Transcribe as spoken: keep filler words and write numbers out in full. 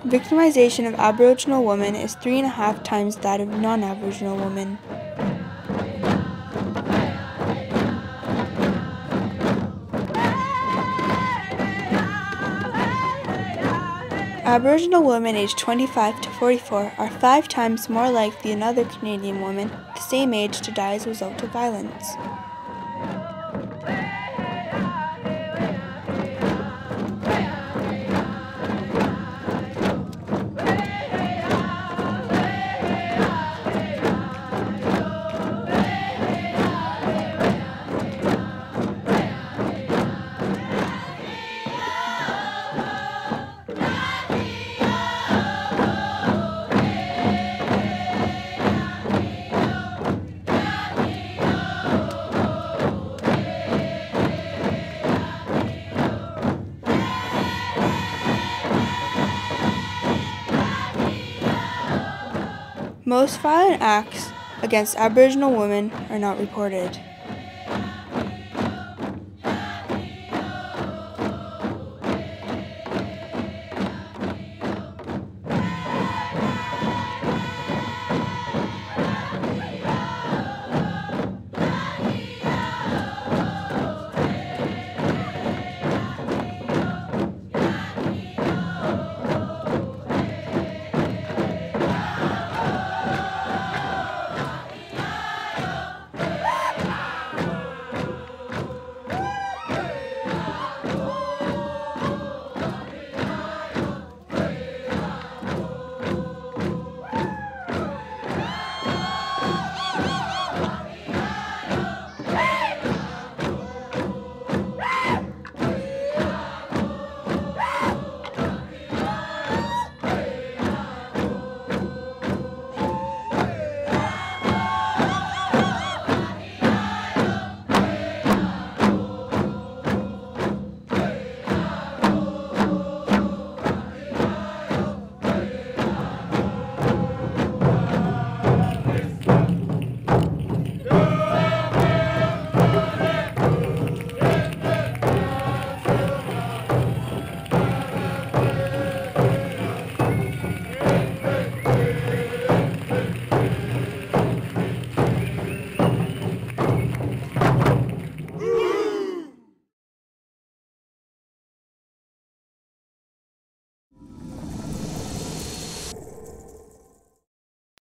Victimization of Aboriginal women is three and a half times that of non-Aboriginal women. Aboriginal women aged twenty-five to forty-four are five times more likely than other Canadian women the same age to die as a result of violence. Most violent acts against Aboriginal women are not reported.